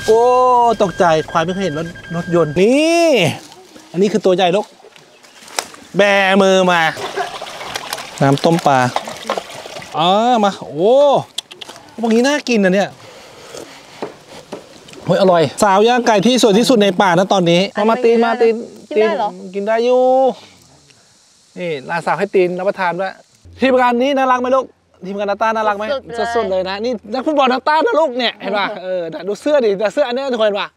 โอ้ตกใจควายไม่เคยเห็นรถยนต์นี่อันนี้คือตัวใหญ่ลูกแบมือมาน้ำต้มปลามาโอ้พวกนี้น่ากินนะเนี่ยเฮ้ยอร่อยสาวย่างไก่ที่สวยที่สุดในป่านะตอนนี้มาตีกินได้อยู่นี่ลาสาวให้ตีนรับประทานด้วยทีมงานนี้น่ารักไหมลูกทีมงานนาต้าน่ารักไหมสุดๆเลยนะนี่นักฟุตบอลนาต้านะลูกเนี่ยเห็นป่ะดูเสื้อดิเสื้ออันนี้ทุกคนป่ะ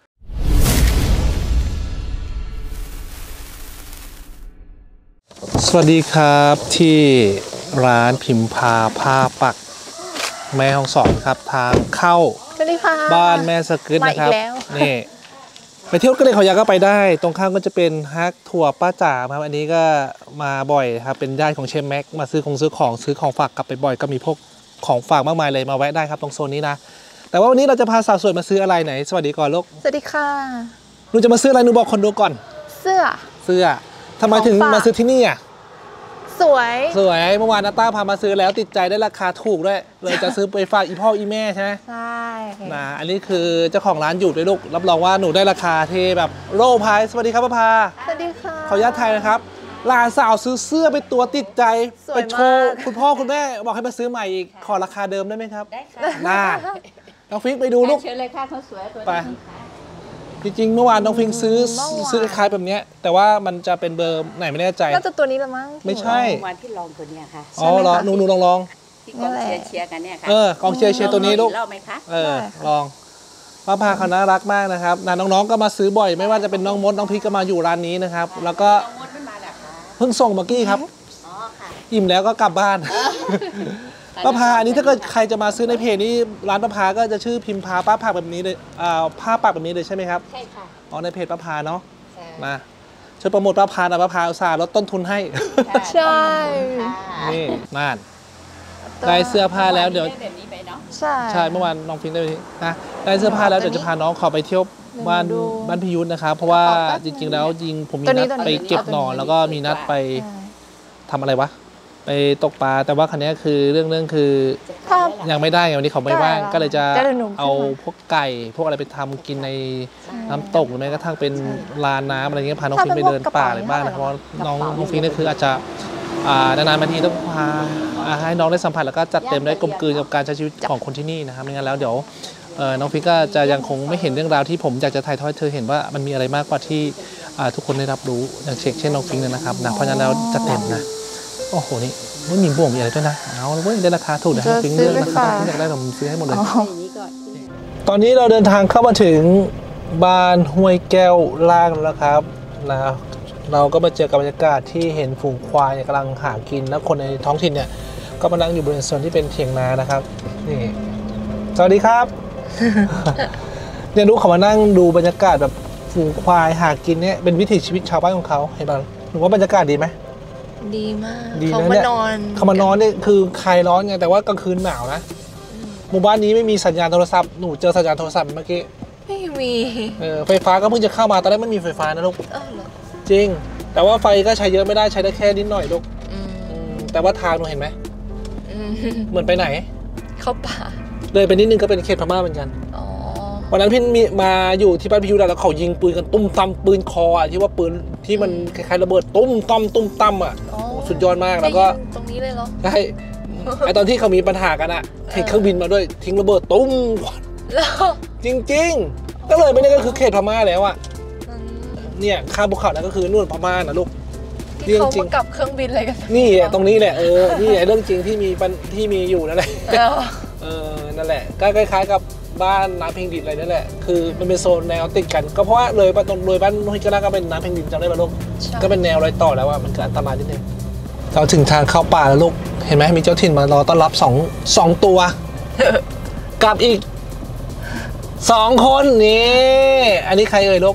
สวัสดีครับที่ร้านพิมพาผ้าปักแม่ฮ่องสอนครับทางเข้าบ้านแม่สกึดนะครับนี่ไปเที่ยวก็เลยเขาอยากก็ไปได้ตรงข้ามก็จะเป็นฮักถั่วป้าจ๋าครับอันนี้ก็มาบ่อยครับเป็นญาติของเชฟแม็กมาซื้อของฝากกลับไปบ่อยก็มีพวกของฝากมากมายเลยมาแวะได้ครับตรงโซนนี้นะแต่ว่าวันนี้เราจะพาสาวสวยมาซื้ออะไรไหนสวัสดีก่อนลูกสวัสดีค่ะหนูจะมาซื้ออะไรหนูบอกคนดูก่อนเสื้อทำไมถึงมาซื้อที่นี่อ่ะสวยเมื่อวานนาต้าพามาซื้อแล้วติดใจได้ราคาถูกด้วยเลยจะซื้อไปฝากอีพ่ออีแม่ใช่ไหมใช่นะอันนี้คือเจ้าของร้านอยู่ด้วยลูกรับรองว่าหนูได้ราคาที่แบบโร่พายสวัสดีครับป้าพาสวัสดีค่ะขออนุญาตไทยนะครับหลานสาวซื้อเสื้อไปตัวติดใจไปโชว์คุณพ่อคุณแม่บอกให้มาซื้อใหม่อีกขอราคาเดิมได้ไหมครับได้ค่ะน้องฟิงไปดูลูกเชิญเลยค่ะเขาสวยตัวนี้จริงๆเมื่อวานน้องฟิงซื้อคล้ายแบบนี้แต่ว่ามันจะเป็นเบอร์ไหนไม่แน่ใจน่าจะตัวนี้ละมั้งไม่ใช่วันที่ลองตัวนี้ค่ะอ๋อเหรอหนูลองที่กองเชียร์กันเนี่ยค่ะกองเชียร์ตัวนี้ลูกเล่าไหมคะลองป้าพาเขาน่ารักมากนะครับน้องๆก็มาซื้อบ่อยไม่ว่าจะเป็นน้องมดน้องพีก็มาอยู่ร้านนี้นะครับแล้วก็เพิ่งส่งเมื่อกี้ครับอิ่มแล้วก็กลับบ้านป้าพาอันนี้ถ้าเกิดใครจะมาซื้อในเพจนี้ร้านป้าพาก็จะชื่อพิมพาป้าผักแบบนี้เลยผ้าปักแบบนี้เลยใช่ไหมครับใช่ค่ะในเพจป้าพาเนาะมาช่วยโปรโมทป้าพานะป้าพาอุตส่าห์ลดต้นทุนให้ใช่นี่นั่นได้เสื้อผ้าแล้วเดี๋ยวใช่เมื่อวานน้องพิงได้นะได้เสื้อผ้าแล้วเดี๋ยวจะพาน้องขอไปเที่ยวบ้านพิยุทธนะครับเพราะว่าจริงๆแล้วผมมีนัดไปเก็บหน่อแล้วก็มีนัดไปทำอะไรวะไปตกปลาแต่ว่าคันนี้คือเรื่องคือยังไม่ได้วันนี้เขาไม่ว่างก็เลยจะเอาพวกไก่พวกอะไรไปทำกินในน้ำตกหรือแม้กระทั่งเป็นลานน้ำอะไรเงี้ยพาน้องฟิงไปเดินป่าอะไรบ้างนะเพราะน้องฟิงนี่คืออาจจะนานๆมาทีต้องพาให้น้องได้สัมผัสแล้วก็จัดเต็มได้กลมกลืนกับการใช้ชีวิตของคนที่นี่นะครับไม่งั้นแล้วเดี๋ยวน้องฟิงก็จะยังคงไม่เห็นเรื่องราวที่ผมอยากจะถ่ายทอดเธอเห็นว่ามันมีอะไรมากกว่าที่ทุกคนได้รับรู้อย่างเช่นน้องฟิงนะครับนะเพราะฉะนั้นแล้วจัดเต็มนะโอ้โหนี่ไม่มีบ่วงมีอะไรด้วยนะเอาเว้ยได้ราคาถูกนะครับฟิงเลือกนะครับอยากได้ผมซื้อให้หมดเลยตอนนี้เราเดินทางเข้ามาถึงบ้านห้วยแก้วล่างแล้วครับนะเราก็มาเจอกับบรรยากาศที่เห็นฝูงควายกำลังหากินแล้วคนในท้องถิ่นเนี่ยก็มานั่งอยู่บริเวณโซนที่เป็นเถียงนานะครับนี่สวัสดีครับเนี่ยลูกเขามานั่งดูบรรยากาศแบบฝูงควายหากินเนี่ยเป็นวิถีชีวิตชาวบ้านของเขาเห็นป่ะหนูว่าบรรยากาศดีไหมดีมากเขามานอนเนี่ยคือคลายร้อนไงแต่ว่ากลางคืนหนาวนะหมู่บ้านนี้ไม่มีสัญญาณโทรศัพท์หนูเจอสัญญาณโทรศัพท์เมื่อกี้ไม่มีไฟฟ้าก็เพิ่งจะเข้ามาตอนแรกไม่มีไฟฟ้านะลูกจริงแต่ว่าไฟก็ใช้เยอะไม่ได้ใช้ได้แค่นิดหน่อยลูกแต่ว่าทางหนูเห็นไหมเหมือนไปไหนเข้าป่าเลยไปนิดนึงก็เป็นเขตพม่าเหมือนกันวันนั้นพี่มาอยู่ที่บ้านพิยุทธแล้วเขายิงปืนกันตุ้มตั้มปืนคอที่ว่าปืนที่มันคล้ายๆระเบิดตุ้มตั้มอ่ะสุดยอดมากแล้วก็ตรงนี้เลยเหรอใช่ไอตอนที่เขามีปัญหากันอ่ะเห็นเครื่องบินมาด้วยทิ้งระเบิดตุ้มจริงๆก็เลยไม่ได้ก็คือเขตพม่าแล้วอ่ะเนี่ยข้ามภูเขานั่นก็คือนู่นพม่านะลูกที่เขาประกับเครื่องบินอะไรกันนี่ตรงนี้แหละนี่เรื่องจริงที่มีอยู่นั่นแหละนั่นแหละก็คล้ายๆกับบ้านน้ำเพ็งดินอะไรนั่นแหละคือมันเป็นโซนแนวติดกันก็เพราะว่าเลยบ้านห้วยกระด้างก็เป็นน้ำเพ็งดินจำได้ป่ะลูกก็เป็นแนวรอยต่อแล้วว่ามันเกิดอันตรายนิดนึงเราถึงทางเข้าป่าแล้วลูกเห็นไหมมีเจ้าถิ่นมารอต้อนรับสองตัวกับอีก2 คนนี่อันนี้ใครเอ่ยลูก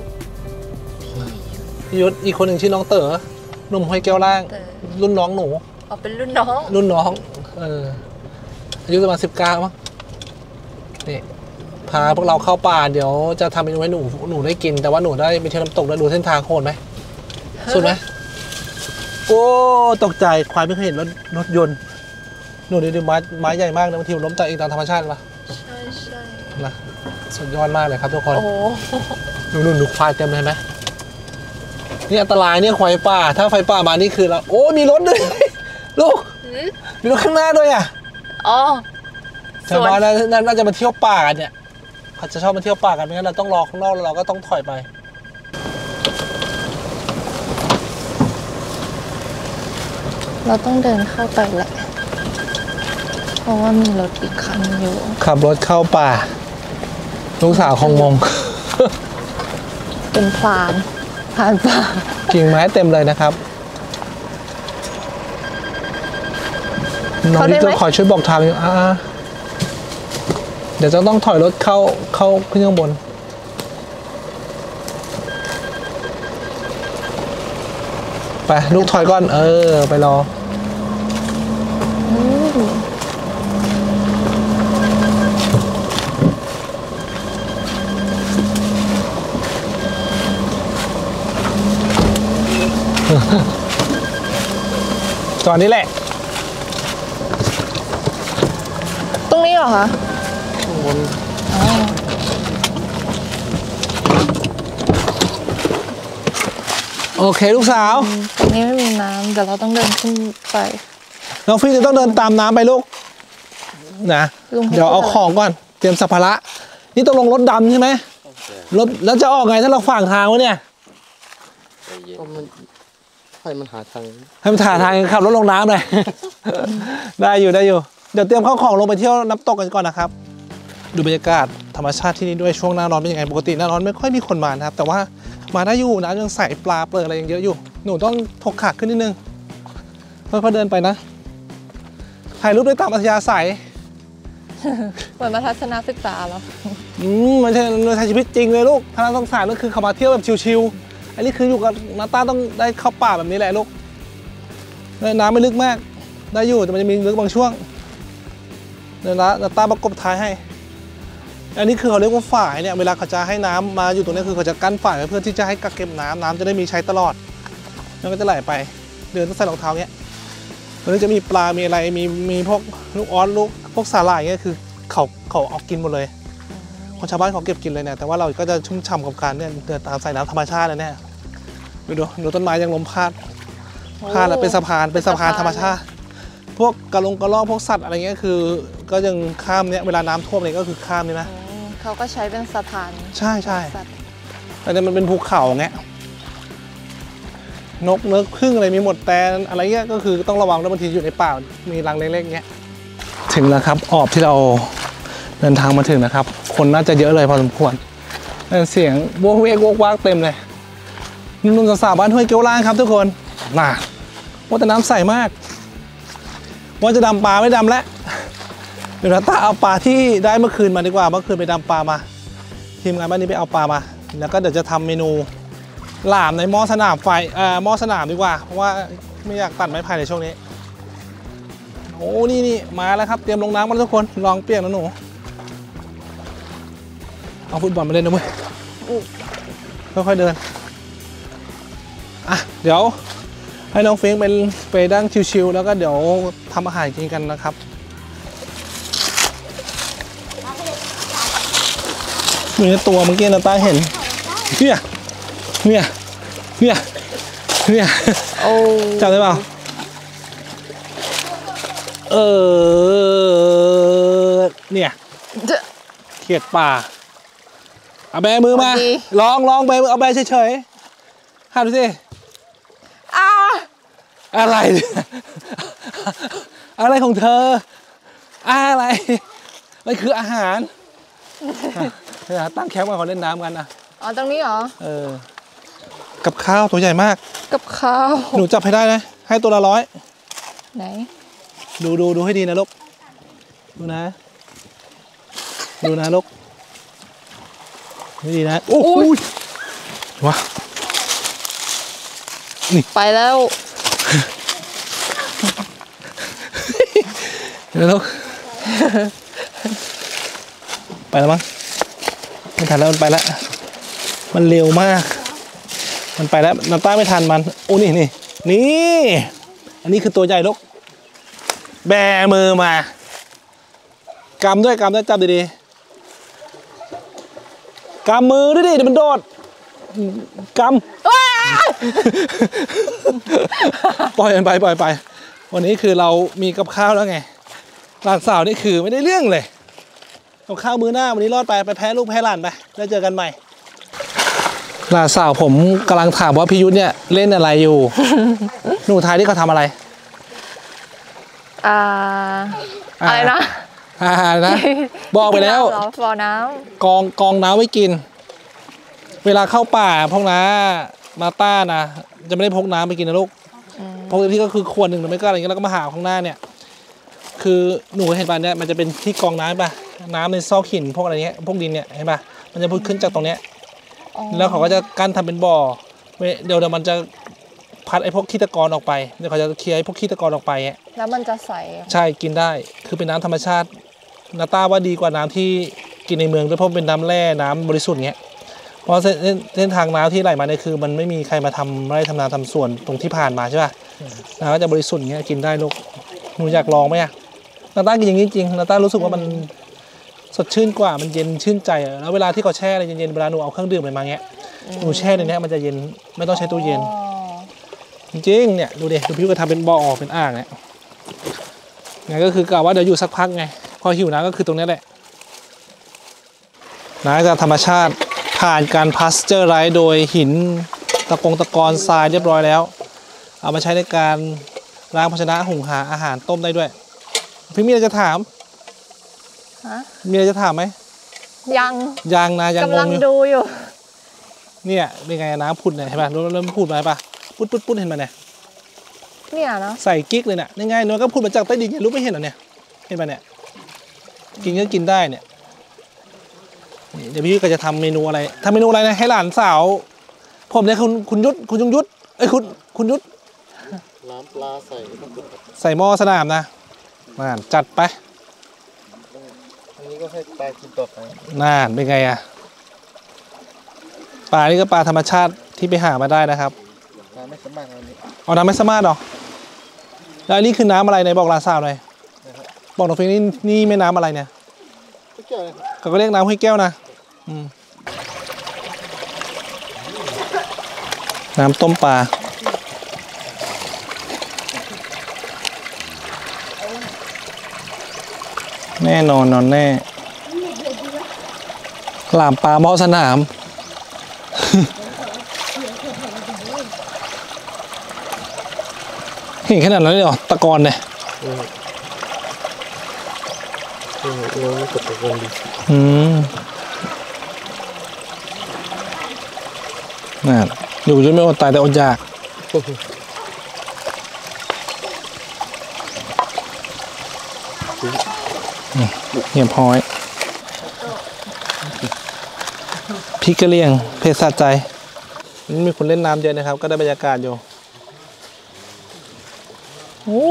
ยุทธอีกคนหนึ่งชื่อน้องเต๋อหนุ่มห้วยแก้วล่างรุ่นน้องหนูเป็นรุ่นน้องอายุประมาณ19มั้งนี่พาพวกเราเข้าป่าเดี๋ยวจะทำเมนูให้หนูได้กินแต่ว่าหนูได้ไปเที่ยวน้ำตกแล้วดูเส้นทางโหดไหมสุดไหมโอ้ตกใจควายไม่เคยเห็นรถยนต์หนูดูไม้ใหญ่มากนะบางทีล้มตายเองตามธรรมชาติป่ะใช่นะสุดยอดมากเลยครับทุกคนโอ้โหดูควายเต็มเลยไหมนี่อันตรายเนี่ยควายป่าถ้าไฟป่ามานี่คือเราโอ้มีรถด้วย ลูกมีรถข้างหน้าด้วยอ่ะอ๋อชาวบ้านน่าจะมาเที่ยวป่ากันเนี่ยเขาจะชอบมาเที่ยวป่ากันไม่งั้นเราต้องรอข้างนอกแล้วเราก็ต้องถอยไปเราต้องเดินเข้าไปแหละเพราะว่ามีรถอีกคันอยู่ขับรถเข้าป่าลูกสาวคงงงเป็นพรานผ่านป่ากิ่งไม้เต็มเลยนะครับน้องที่จะขอช่วยบอกทางอยู่เดี๋ยวจะต้องถอยรถเข้าขึ้นข้างบนไปลูกถอยก่อนไปรอจอดนี่แหละตรงนี้เหรอคะบนโอเคลูกสาวตรงนี้ไม่มีน้ำเดี๋ยวเราต้องเดินขึ้นไปน้องฟิล์มจะต้องเดินตามน้ำไปลูกนะเดี๋ยวเอาของก่อนเตรียมสัมภาระนี่ต้องลงรถดำใช่ไหมรถแล้วจะออกไงถ้าเราฝากทางไว้เนี่ยก็มันให้มันหาทางให้มันถ่าทางขับรถลงน้ำเลย ได้อยู่เดี๋ยวเตรียมข้าวของลงไปเที่ยวน้ำตกกันก่อนนะครับดูบรรยากาศธรรมชาติที่นี่ด้วยช่วงหน้าร้อนเป็นยังไงปกติหน้าร้อนไม่ค่อยมีคนมานะครับแต่ว่ามาได้อยู่น้ำยังใสปลาเปลือกอะไรยังเยอะอยู่หนูต้องถกขาขึ้นนิดนึงค่อยๆเดินไปนะถ่ายรูปด้วยตามอัธยาศัยเหมือนมาทัศนศึกษาเหรอมันใช้ชีวิตจริงเลยลูกถ้าเราต้องสารก็คือเขามาเที่ยวแบบชิวๆอันนี้คืออยู่กับนาต้าต้องได้เข้าป่าแบบนี้แหละลูกน้ำไม่ลึกมากได้อยู่แต่มันจะมีลึกบางช่วงเดี๋ยวนาต้าประกบท้ายให้อันนี้คือเขาเรียกว่าฝ่ายเนี่ยเวลาเขาจะให้น้ำมาอยู่ตรงนี้คือเขาจะกั้นฝ่ายไว้เพื่อที่จะให้กักเก็บน้ำจะได้มีใช้ตลอดมันก็จะไหลไปเดินต้องใส่รองเท้าเนี้ยแล้วจะมีปลา มีอะไรมีพวกลูกออสพวกสาหร่ายเงี้ยคือเขาเอากินหมดเลยคนชาวบ้านเขาเก็บกินเลยเนี่ยแต่ว่าเราก็จะชุ่มฉ่ำกับการเนี่ยเดินตามสายน้ำธรรมชาติเลยเนี่ยดูต้นไม้ยังล้มพาดแล้วเป็นสะพานธรรมชาติพวกกระรอกพวกสัตว์อะไรเงี้ยคือก็ยังข้ามเนี่ยเวลาน้ำท่วมอะไรก็คือข้ามนี่นะเขาก็ใช้เป็นสะพานใช่แต่เนี่ยมันเป็นภูเขาเงี้ยนกเนื้อพึ่งอะไรมีหมดแต่อะไรเงี้ยก็คือต้องระวังด้วยบางทีอยู่ในป่ามีรังเล็กๆเงี้ยถึงแล้วครับออบที่เราเดินทางมาถึงนะครับคนน่าจะเยอะเลยพอสมควรเสียงโวกเวกโวกวากเต็มเลยนุ่มๆสาวๆบ้านห้วยเกี้ยวล่างครับทุกคนน่ะว่าแต่น้ำใสมากว่าจะดำปลาไม่ดำแล้วเดี๋ยวตาเอาปลาที่ได้เมื่อคืนมาดีกว่าเมื่อคืนไปดำปลามาทีมงานบ้านนี้ไปเอาปลามาแล้วก็เดี๋ยวจะทำเมนูหลามในหม้อสนามไฟหม้อสนามดีกว่าเพราะว่าไม่อยากตัดไม้ไผ่ในช่วงนี้โอ้นี่มาแล้วครับเตรียมลงน้ำกันทุกคนลองเปียกนะหนูเอาฟุตบอลมาเล่นนะมึงค่อยๆเดินเดี๋ยวให้น้องเฟิงไปดั้งชิวๆแล้วก็เดี๋ยวทำอาหารกินกันนะครับมีตัวเมื่อกี้นาตาเห็นเนี่ยโอ้จำได้เปล่าเนี่ยเขียดป่าเอาแบมือมาลองไปเอาแบเฉยๆห้ามดูสิอะไรของเธออะไรมันคืออาหารตั้งแคมป์กันเขาเล่นน้ำกันอ๋อตรงนี้เหรอกับข้าวตัวใหญ่มากกับข้าวหนูจับให้ได้นะให้ตัวละ100 ไหนดูให้ดีนะลูกดูนะลูกไม่ดีนะโอ้ยว้านี่ไปแล้วลูกไปแล้วมั้งไม่ทันแล้วมันไปแล้วมันเร็วมากมันไปแล้วน้ำตาไม่ทันมันโอ้นี่อันนี้คือตัวใหญ่ลูกแบมือมากำด้วยจับดีกำมือด้วยดิเดี๋ยวมันโดดกำปล่อยไปวันนี้คือเรามีกับข้าวแล้วไงหลานสาวนี่คือไม่ได้เรื่องเลยกับข้าวมื้อหน้าวันนี้รอดไปแพ้ลูกแพ้หลานไปแล้วเจอกันใหม่หลานสาวผมกำลังถามว่าพี่ยุทธเนี่ยเล่นอะไรอยู่ หนูทายที่เขาทำอะไรอะไรนะนะบอกไปแล้วฟอน้ำกองน้ำไว้กินเวลาเข้าป่าพวกน้ามาต้านะจะไม่ได้พกน้ำไปกินนะลูกพกที่ก็คือขวดหนึ่งหรือไม่ก็อะไรเงี้ยแล้วก็มาหาข้างหน้าเนี่ยคือหนูเห็นป่ะเนี่ยมันจะเป็นที่กองน้ำป่ะน้ำในซอกหินพวกอะไรเงี้ยพวกดินเนี่ยเห็นป่ะมันจะพุดขึ้นจากตรงเนี้ยแล้วเขาก็จะกั้นทำเป็นบ่อเดี๋ยวมันจะพัดไอ้พวกขี้ตะกอนออกไปเดี๋ยวเขาจะเคลียร์ไอ้พวกขี้ตะกอนออกไปแล้วมันจะใสใช่กินได้คือเป็นน้ำธรรมชาตินาต้าว่าดีกว่าน้ำที่กินในเมืองด้วยเพราะเป็นน้ำแร่น้ำบริสุทธิ์เงี้ยเพราะเส้นทางน้ำที่ไหลมาเนี่ยคือมันไม่มีใครมาทำไร่ทำนาทำสวนตรงที่ผ่านมาใช่ป่ะน้ำก็จะบริสุทธิ์เงี้ยกินได้ลูกหนูอยากลองไหมนาต้ากินอย่างนี้จริงนาต้ารู้สึกว่ามันสดชื่นกว่ามันเย็นชื่นใจแล้วเวลาที่เขาแช่อะไรเย็นๆเวลาหนูเอาเครื่องดื่มอะไรมาเงี้ยหนูแช่ในนี้มันจะเย็นไม่ต้องใช้ตู้เย็นจริงๆเนี่ยดูดิดูพี่ก็ทำเป็นบ่อออกเป็นอ่างเนี่ยไงก็คือกะว่าเดี๋ยวอยู่สักพักไงพอหิวน้ำก็คือตรงนี้แหละน้ำจากธรรมชาติผ่านการพาสเจอร์ไรซ์โดยหินตะกอนทรายเรียบร้อยแล้วเอามาใช้ในการล้างภาชนะหุงหาอาหารต้มได้ด้วยพี่มีอะไรจะถามมีอะไรจะถามไหมยังนะยังกำลังดูอยู่เนี่ยเป็นไงน้ำพุดเนี่ยเห็นป่ะเริ่มพูดมาป่ะปุ๊ดเห็นไหมเนี่ยเนาะใส่กิ๊กเลยเนี่ยยังไงเนื้อก็พูดมาจากใต้ดินเนี่ยรู้ไม่เห็นเหรอเนี่ยเห็นป่ะเนี่ยกินก็กินได้เนี่ยเดี๋ยวพี่ก็จะทำเมนูอะไรทำเมนูอะไรนะให้หลานสาวผมเนี่ยคุณยุทธคุณยงยุทธคุณยุทธน้ำปลาใส่หม้อสนามนะมาจัดไปอันนี้ก็ให้ปลากินต่อไปน่าเป็นไงอะปลานี่ก็ปลาธรรมชาติที่ไปหามาได้นะครับน้ำไม่สามารถเอาน้ำไม่สามารถหรอแล้วอันนี้คือน้ำอะไรไหนบอกหลานสาวหน่อยบอกน้องฟิงนี่ไม่น้ำอะไรเนี่ยเขาก็เรียกน้ำห้วยแก้วนะน้ำต้มปลาแน่นอนแน่หลามปลาหม้อสนามเห็นขนาดนั้นเลยเหรอตะกอนเนี่ยน่าอยู่จนไม่อดตายแต่อดอยากเงียบห้อยพริกกระเลียงเผ็ดสะใจนี่มีคนเล่นน้ำเยอะนะครับก็ได้บรรยากาศอยู่โอ้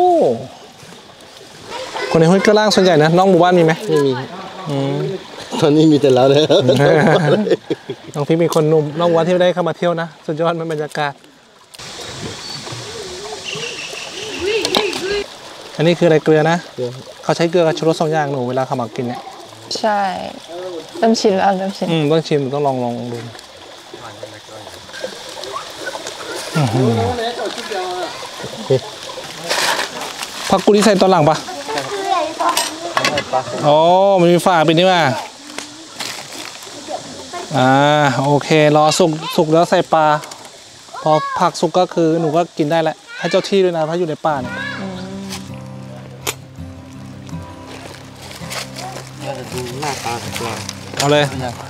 คนในห้วยกระล่างส่วนใหญ่นะน้องหมู่บ้านมีไหมไม่มีตอนนี้มีแต่เราเลยน้องพี่มีคนหนุ่มน้องวัดที่ได้เข้ามาเที่ยวนะสุดยอดบรรยากาศอันนี้คืออะไรเกลือนะเขาใช้เกลือกับชูรส2อย่างหนูเวลาเขามากินเนี่ยใช่เริ่มชิมแล้วต้องชิมต้องลองดูผักกุดีใส่ตอนหลังปะอ๋อมันมีฝาเป็นนี่ว่าโอเครอสุกแล้วใส่ปลาพอผักสุกก็คือหนูก็กินได้แหละให้เจ้าที่ด้วยนะเพราะอยู่ในป่าเนี่ยดูหน้าตาของปลาเอาเลย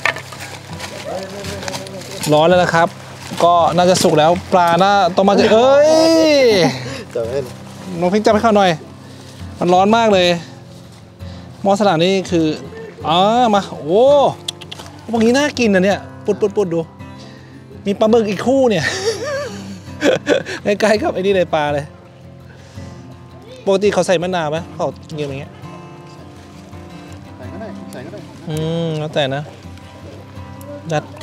ร้อนแล้วนะครับก็น่าจะสุกแล้วปลาน่าต้องมาจะเอ้ยน้องพิงจับให้เข้าหน่อยมันร้อนมากเลยหม้อสนามนี่คือมาโอ้พวกนี้น่ากินนะเนี่ยปุดดูมีปลาหมึกอีกคู่เนี่ยใกล้ๆกับไอ้นี่เลยปลาเลยปกติเขาใส่มะนาวไหมเขากินอย่างเงี้ยใส่ก็ได้แล้วแต่นะจัดไป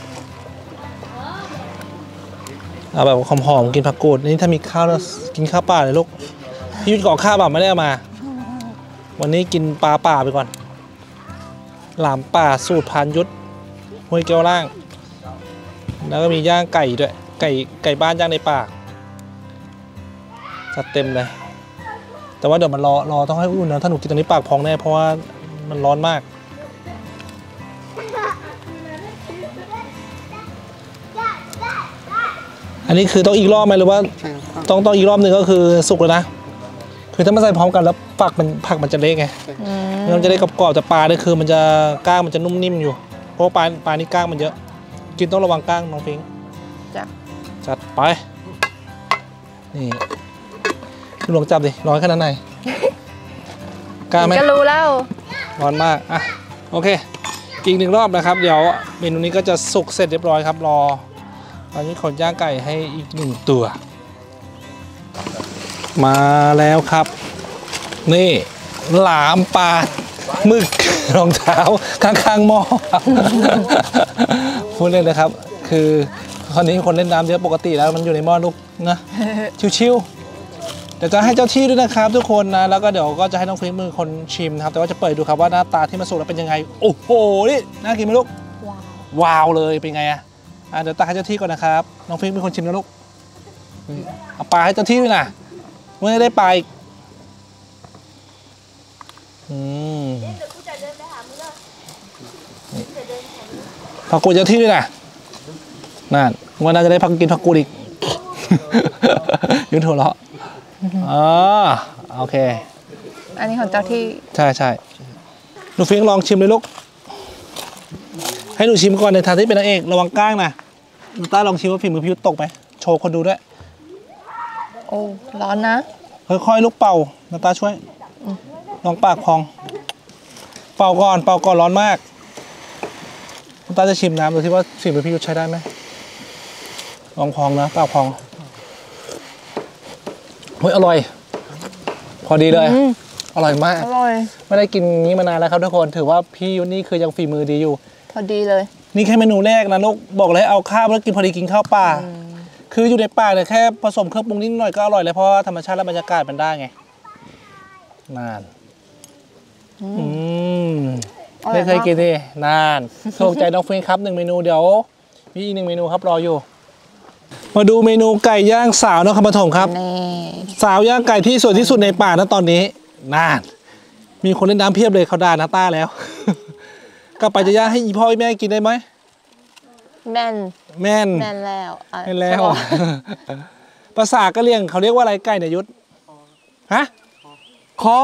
เอาแบบหอมๆกินผักกูดนี่ถ้ามีข้าวแล้วกินข้าวป่าเลยลูกพี่ยุทธก่อข้าวแบบไม่ได้เอามาวันนี้กินปลาป่าไปก่อนหลามป่าสูตรพานยุทธห้วยแก้วล่าง แล้วก็มีย่างไก่ด้วยไก่บ้านย่างในป่าจัดเต็มเลยแต่ว่าเดี๋ยวมันรอต้องให้อุ่นนะถ้าหนูกินตรงนี้ปากพองแน่เพราะว่ามันร้อนมากอันนี้คือต้องอีกรอบไหมหรือว่าต้องอีกรอบหนึ่งก็คือสุกแล้วนะคือถ้ามันใส่พร้อมกันแล้วผักมันจะเละไงมันจะได้กรอบๆแต่ปลาเนี่ยคือมันจะก้างมันจะนุ่มนิ่มอยู่เพราะปลานี่ก้างมันเยอะกินต้องระวังก้างน้องพิงจัดไปนี่คุณหลวงจับดิร้อนขนาดไหนกล้าไหมก็รู้แล้วร้อนมากอ่ะโอเคอีก1รอบนะครับเดี๋ยวเมนูนี้ก็จะสุกเสร็จเรียบร้อยครับรอตอนนี้ขนย่างไก่ให้อีก1ตัวมาแล้วครับนี่หลามปลาหมึกรองเท้าข้างๆหม้อพูดเล่นเลยครับคือคราวนี้คนเล่นน้ำเยอะปกติแล้วมันอยู่ในหม้อลูกนะชิวๆเดี๋ยวจะให้เจ้าที่ด้วยนะครับทุกคนนะแล้วก็เดี๋ยวก็จะให้น้องฟิล์มมือคนชิมนะครับแต่ว่าจะเปิดดูครับว่าหน้าตาที่มันสุกแล้วเป็นยังไงโอ้โหนี่น่ากินไหมลูกว้าวเลยเป็นไงอ่ะเดี๋ยวตักให้เจ้าที่ก่อนนะครับน้องฟิล์มเป็นคนชิมนะลูกเอาปลาให้เจ้าที่ด้วยนะไม่ได้ปลาอีกผักกูดเจ้าที่ด้วยนะนั่นวันน่าจะได้พักกินผักกูดอีกยืนหัวเราะโอเคอันนี้ของเจ้าที่ใช่หนูฟิงลองชิมเลยลูกให้หนูชิมก่อนในฐานะที่เป็นนางเอกระวังก้างนะหนูต้าลองชิมว่าฝีมือพี่ยุทธตกไหมโชว์คนดูด้วยโอ้ร้อนนะค่อยๆลูกเป่าหนูต้าช่วยลองปากพองเป่าก่อนร้อนมากหนูต้าจะชิมน้ำดูที่ว่าฝีมือพี่ยุทธใช้ได้ไหมลองพองนะปากพองเฮ้ยอร่อยพอดีเลยอร่อยมากไม่ได้กินนี้มานานแล้วครับทุกคนถือว่าพี่ยุทธนี่คือยังฝีมือดีอยู่พอดีเลยนี่แค่เมนูแรกนะลูกบอกเลยเอาข้าวแล้วกินพอดีกินข้าวป่าคืออยู่ในป่าเนี่ยแค่ผสมเครื่องปรุงนิดหน่อยก็อร่อยเลยเพราะธรรมชาติและบรรยากาศมันได้ไงนานไม่เคยกินดินานถูกใจน้องฟิงครับ1เมนูเดี๋ยวมีอีก1เมนูครับรออยู่มาดูเมนูไก่ย่างสาวนครปฐมครับสาวย่างไก่ที่สวยที่สุดในป่านะตอนนี้นานมีคนเล่นน้ำเพียบเลยเขาด่านาต้าแล้วก็ไปจะย่างให้อีพ่อแม่กินได้ไหมแม่นแล้วภาษากะเหรี่ยงเขาเรียกว่าอะไรไก่เนี่ยยุทธฮะคอ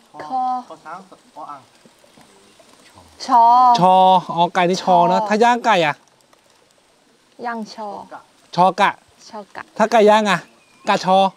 ชอไก่นี่ชอนะถ้าย่างไก่อ่ะย่างชอกะถ้าไก่ย่างอ่ะกะชอ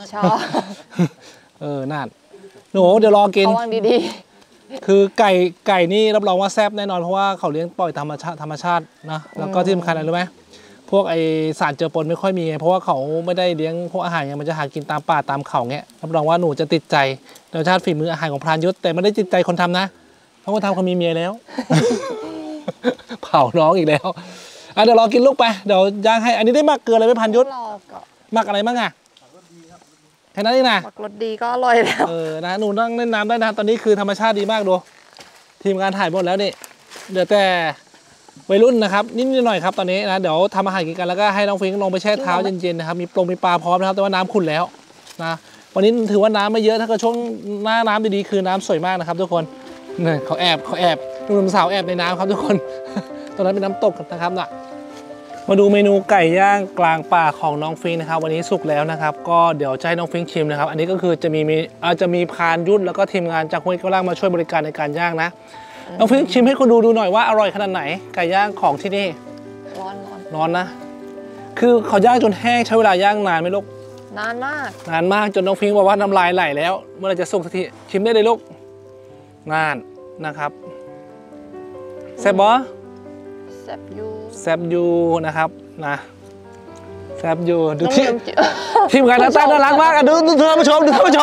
นั่นหนูเดี๋ยวรอกินดีคือไก่นี่รับรองว่าแซ่บแน่นอนเพราะว่าเขาเลี้ยงปล่อยธรรมชาตินะแล้วก็ที่สำคัญอะไรรู้ไหมพวกไอสารเจือปนไม่ค่อยมีเพราะว่าเขาไม่ได้เลี้ยงพวกอาหารอย่างมันจะหากินตามป่าตามเขาเงี้ยรับรองว่าหนูจะติดใจรสชาติฝีมืออาหารของพรานยุทธแต่ไม่ได้ติดใจคนทำนะเพราะคนทำเขามีเมียแล้วเผาน้องอีกแล้วเดี๋ยวรอกินลูกไปเดี๋ยวย่างให้อันนี้ได้หมักเกลืออะไรไหมพรานยุทธหมักอะไรบ้างอะแค่นั้นเองนะรสดีก็อร่อยแล้วนะหนูนั่งเล่นน้ำได้นะตอนนี้คือธรรมชาติดีมากดูทีมงานถ่ายหมดแล้วนี่เดี๋ยวแต่วัยรุ่นนะครับนิดหน่อยครับตอนนี้นะเดี๋ยวทำอาหารกินกันแล้วก็ให้น้องฟิงลงไปแช่เท้าเย็นๆนะครับมีปลาพร้อมนะครับแต่ว่าน้ำขุ่นแล้วนะวันนี้ถือว่าน้ำไม่เยอะถ้าเกิดช่วงหน้าน้ำดีๆคือน้ำสวยมากนะครับทุกคนนี่เขาแอบหนุ่มสาวแอบในน้ำครับทุกคนตอนนั้นเป็นน้ำตกนะครับน่ะมาดูเมนูไก่ย่างกลางป่าของน้องฟิงนะครับวันนี้สุกแล้วนะครับก็เดี๋ยวจะให้น้องฟิงชิมนะครับอันนี้ก็คือจะมีพรานยุทธแล้วก็ทีมงานจากห้วยกระล่างมาช่วยบริการในการย่างนะน้องฟิงชิมให้คนดูหน่อยว่าอร่อยขนาดไหนไก่ย่างของที่นี่ร้อนนะคือเขาย่างจนแห้งใช้เวลาย่างนานไหมลูกนานมากจนน้องฟิงบอกว่าน้ำลายไหลแล้วเมื่อไรจะสุกสักทีชิมได้เลยลูกนานนะครับแซ่บบ่แซ่บยูนะครับนะแซ่บยูดูทีมงานน่ารักมากดูท่านผู้ชม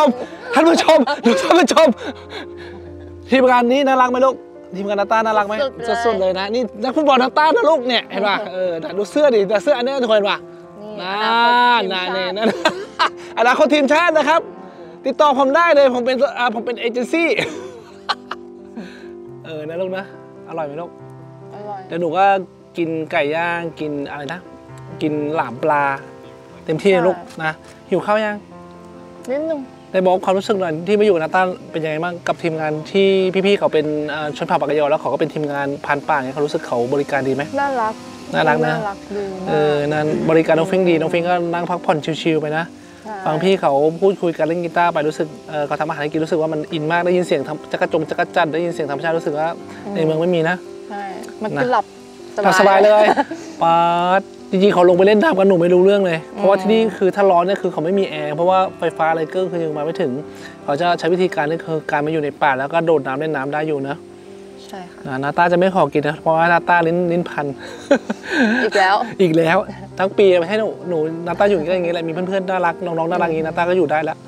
ทีมงานนี้น่ารักไหมลูกทีมงานน่ารักไหมสุดๆเลยนะนี่นักฟุตบอลนาต้านะลูกเนี่ยเห็นป่ะดูเสื้อดิแต่เสื้ออันนี้ทุกคนป่ะนั่นอนาคตทีมชาตินะครับติดต่อผมได้เลยผมเป็นเอเจนซี่นะลูกนะอร่อยไหมลูกอร่อยเดี๋ยวหนูก็กินไก่ย่างกินอะไรนะกินหลามปลาเต็มที่เลยลูกนะหิวข้าวยังนิดนึงได้บอกความรู้สึกหน่อยที่มาอยู่กับนาต้าเป็นยังไงบ้างกับทีมงานที่พี่ๆเขาเป็นชนเผ่าปากกยอแล้วเขาก็เป็นทีมงานพันป่าเนี่ยเขารู้สึกเขาบริการดีไหมน่ารักน่ารักนะน่ารักดีนั่นบริการน้องฟิงดีน้องฟิงก็นั่งพักผ่อนชิลๆไปนะฟังพี่เขาพูดคุยกันเล่นกีตาร์ไปรู้สึกเขาทำอาหารให้กินรู้สึกว่ามันอินมากได้ยินเสียงจักรจั่นได้ยินเสียงธรรมชาติรู้สึกว่าในเมืองไม่มีนะใช่มันคือหลับสบายเลยป๊าดจริงๆเขาลงไปเล่นน้ำกันหนูไม่รู้เรื่องเลยเพราะว่าที่นี่คือถ้าร้อนเนี่ยคือเขาไม่มีแอร์เพราะว่าไฟฟ้าอะไรก็คือยังมาไม่ถึงเขาจะใช้วิธีการนี่คือการมาอยู่ในป่าแล้วก็โดดน้ำเล่นน้ำได้อยู่นะใช่ค่ะนาต้าจะไม่ขอกินนะเพราะว่านาต้าลิ้นพันอีกแล้วอีกแล้วทั้งปีไม่ให้หนูนาต้าอยู่อย่างนี้แหละมีเพื่อนๆน่ารักน้องๆน่ารักอย่างนี้นาต้าก็อยู่ได้แล้ว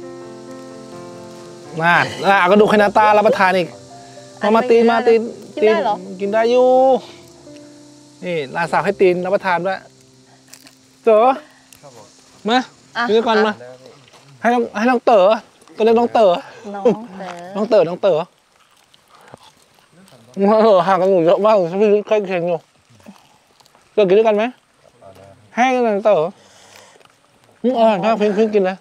ก็ดูให้นาต้ารับประทานอีกมาตีนกินได้อยู่นี่ลาสาวให้ตีนรับประทานด้วยเต๋อมากินก่อนมาให้น้องเต๋อตัวเล็กน้องเต๋อน้องเต๋อห่างกันอยู่เยอะมากพี่ใกล้เคียงอยู่เต๋อกินด้วยกันไหมให้น้องเต๋ออร่อยมากพิงกินเลย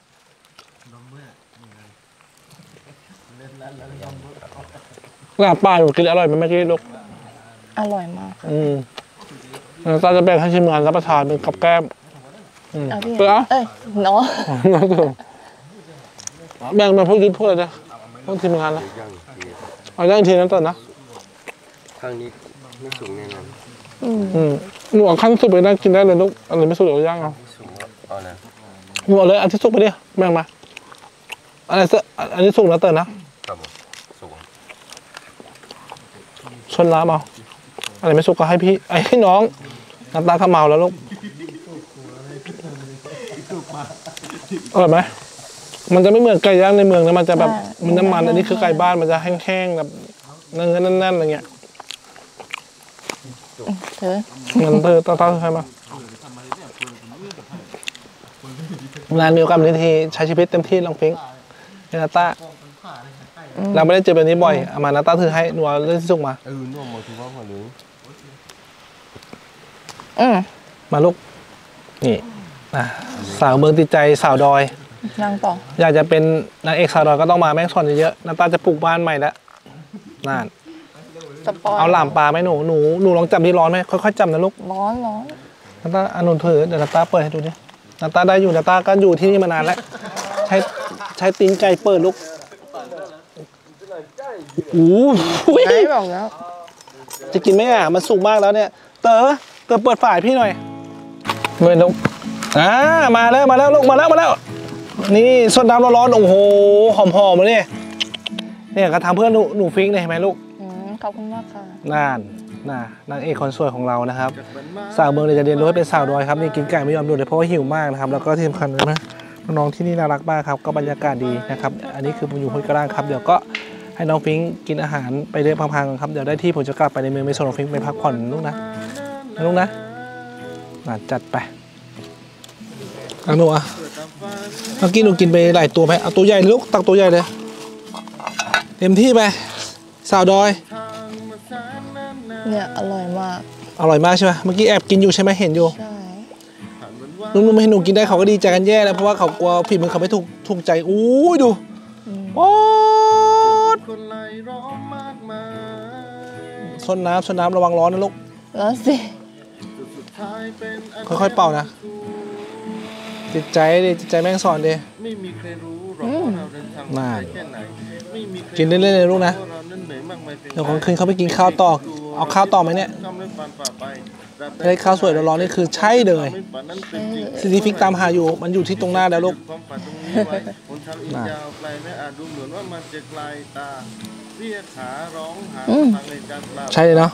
ลาบปลาอยู่กินอร่อยไหมเมื่อกี้ลูกอร่อยมากเราจะแบ่งให้ทีมงานรับประทานเป็นกับแก้มเปล่าเนาะแบ่งมาพวกยุทธพวกอะไรนะพวกทีมงานแล้วเอาย่างทีนั้นต่อนะข้างนี้ไม่สูงแน่นอนหนูเอาขั้นสุกไปได้กินได้เลยลูกอะไรไม่สุกเดี๋ยวย่างเอาหนูเอาเลยอันที่สุกไปดิแบ่งมาอะไรอันนี้สุกนะเต๋อนะครับสูงชนล้ามเอาอะไรไม่สุกก็ให้พี่ให้น้องน้ำตาข้าเมาแล้วลูกอร่อยไหมมันจะไม่เหมือนไก่ย่างในเมืองนะมันจะแบบมันน้ำมันอันนี้คือไก่บ้านมันจะแห้งๆแบบเนื้อแน่นๆอะไรเงี้ยงั้นเธอตาใครมางานมีโอกาสนี้ทีใช้ชีวิตเต็มที่ลองฟิงนาต้าเราไม่ได้เจอแบบนี้บ่อยเอามานาต้าถือให้หนูเอาเรื่องที่สุกมามาลูกนี่สาวเมืองติดใจสาวดอยยังต่ออยากจะเป็นนางเอกสาวดอยก็ต้องมาแม่งสอนเยอะๆน้ำตาจะปลูกบ้านใหม่แล้วนั่นเอาหลามปลาไหมหนูลองจับที่ร้อนไหมค่อยๆจับนะลูกร้อนน้ำตาอนุนถือเดี๋ยวน้ำตาเปิดให้ดูดิน้ำตาได้อยู่น้ำตาก็อยู่ที่นี่มานานแล้วใช้ตีนไก่เปิดลูกไม่บอกแล้วจะกินไหมมันสุกมากแล้วเนี่ยเต๋อเปิดฝาพี่หน่อยเมื่อลูกมาแล้วลูกมาแล้วนี่ส้นน้ำร้อนๆโอ้โหหอมๆเลยเนี่ยก็ทำเพื่อหนูฟิงเลยเห็นไหมลูกขอบคุณมากค่ะนางเอกคนสวยของเรานะครับสาวเมืองเลยจะเรียนรู้ให้เป็นสาวดอยครับนี่กินไก่ไม่ยอมหยุดเลยเพราะว่าหิวมากนะครับแล้วก็ที่สำคัญนะน้องที่นี่น่ารักมากครับก็บรรยากาศดีนะครับอันนี้คือผมอยู่ห้วยกระด้างครับเดี๋ยวก็ให้น้องฟิงกินอาหารไปเรื่อยพังๆครับเดี๋ยวได้ที่ผมจะกลับไปในเมืองไปส่งน้องฟิงไปพักผ่อนลูกนะจัดไปหนูเมื่อกี้หนูกินไปหลายตัวไหมเอาตัวใหญ่ลูกตักตัวใหญ่เลยเต็มที่ไปสาวดอยเนี่ยอร่อยมากใช่ไหมเมื่อกี้แอบกินอยู่ใช่ไหมเห็นอยู่ใช่นุ่มๆให้หนูกินได้เขาก็ดีใจกันแย่แล้วเพราะว่าเขากลัวฝีมือเขาไม่ถูกใจอู้ยดูโอ๊ดส้นน้ำระวังร้อนนะลูกร้อนสิค่อยๆเป่านะจิตใจแม่งสอนดิน่ากินเล่นๆเลยลูกนะเดี๋ยวของคืนเขาไปกินข้าวต่อเอาข้าวต่อไหมเนี่ยได้ข้าวสวยร้อนๆนี่คือใช่เลยซิตี้ฟิกตามหาอยู่มันอยู่ที่ตรงหน้าแล้วลูกใช่เลยเนาะ